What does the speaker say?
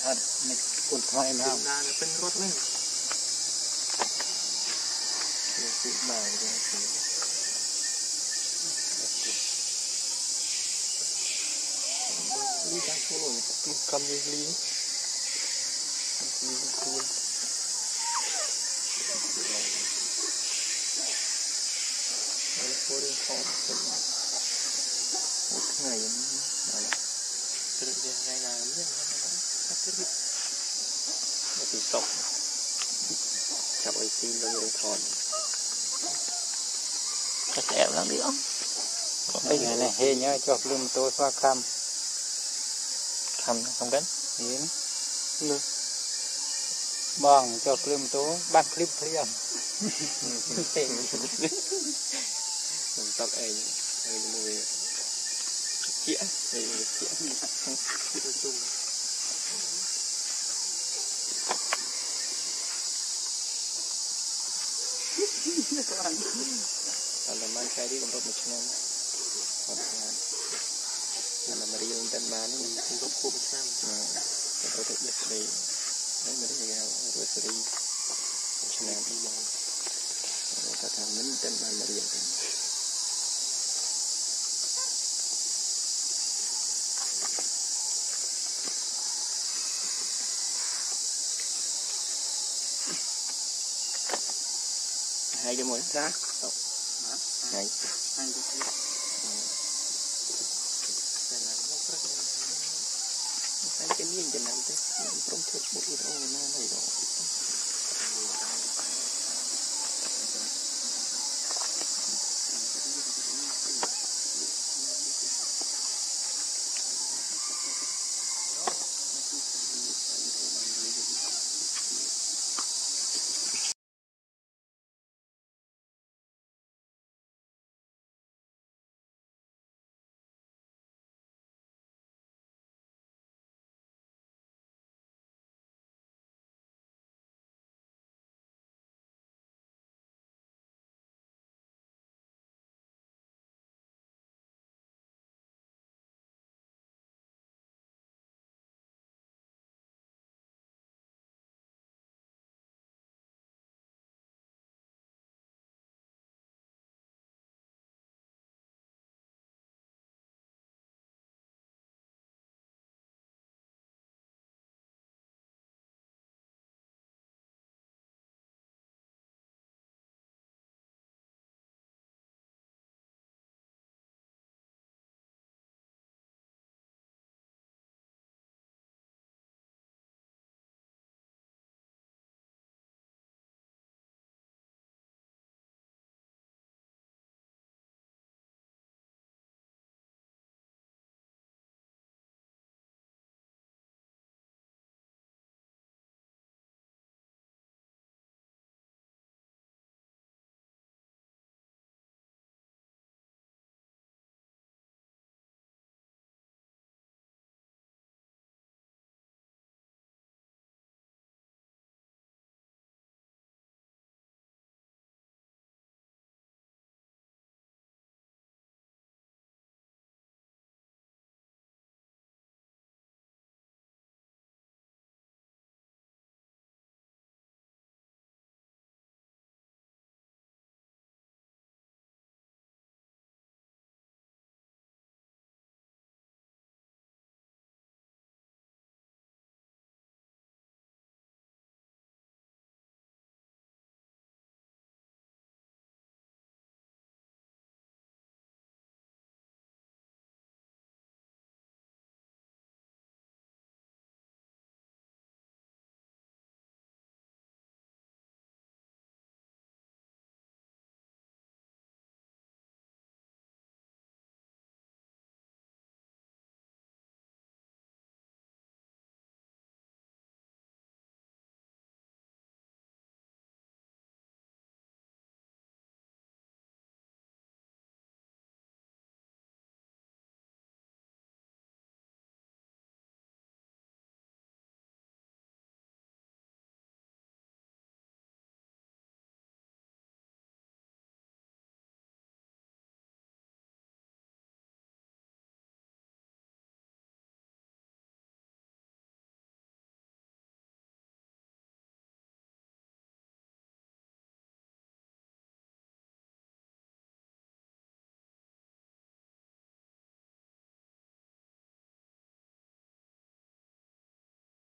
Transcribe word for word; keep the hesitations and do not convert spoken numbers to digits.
thật mình cuốn thoại nào làเป็นรถไหมเดี๋ยวซื้อบ่ายเดี๋ยวซื้อลีจังโซ่กำยังลีลีตัวแล้วโซ่เรื่องของเป็นไงอะไรเป็นเรื่องง่ายๆเรื่องอะไรนะที่ไม่ติดตกจับไอซีเราเลยถอนจะแอบแล้วดิอ๋อไอ้เนี่ยเนี่ยเฮียเนี่ยจบลืมตัวสว่าคำคำคำกันำเห็นนึกบ้องจบลืมตัวบ้านคลิปเพียงเต็มมันตอกไอ้ไอ้ยังไม่เจี๊ยไอ้เจี๊ยที่เราจุ่มอันนั้นมันใช้ที่กำหนดมาชั่วโมงทำงานอันนั้นมาเรียนแต่มานี่มันก็คุ้มใช่ไหมแต่เราต้องยัดเลยให้มันได้ยาวรัวสรีชนะดีมากเราจะทำนั้นแต่มาเรียนกันhai cái mồi rác này hai cái miếng chân này chứ không thích một ít ô nó này đó